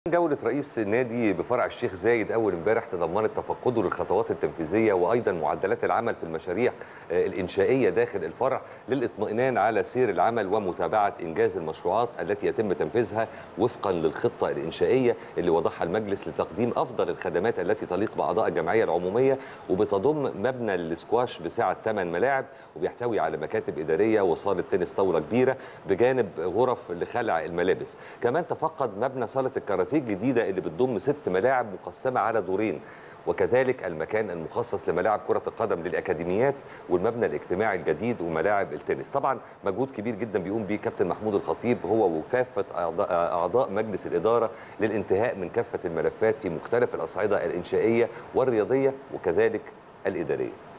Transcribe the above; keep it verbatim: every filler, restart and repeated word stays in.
جولة رئيس النادي بفرع الشيخ زايد أول امبارح تضمنت تفقده للخطوات التنفيذية وأيضا معدلات العمل في المشاريع الإنشائية داخل الفرع للإطمئنان على سير العمل ومتابعة إنجاز المشروعات التي يتم تنفيذها وفقا للخطة الإنشائية اللي وضعها المجلس لتقديم أفضل الخدمات التي تليق بأعضاء الجمعية العمومية، وبتضم مبنى للسكواش بسعة ثمان ملاعب وبيحتوي على مكاتب إدارية وصالة تنس طاولة كبيرة بجانب غرف لخلع الملابس. كمان تفقد مبنى صالة الكاراتيه الجديدة اللي بتضم ست ملاعب مقسمة على دورين، وكذلك المكان المخصص لملاعب كرة القدم للأكاديميات والمبنى الاجتماعي الجديد وملاعب التنس. طبعا مجهود كبير جدا بيقوم به كابتن محمود الخطيب هو وكافة أعضاء مجلس الإدارة للانتهاء من كافة الملفات في مختلف الأصعدة الإنشائية والرياضية وكذلك الإدارية.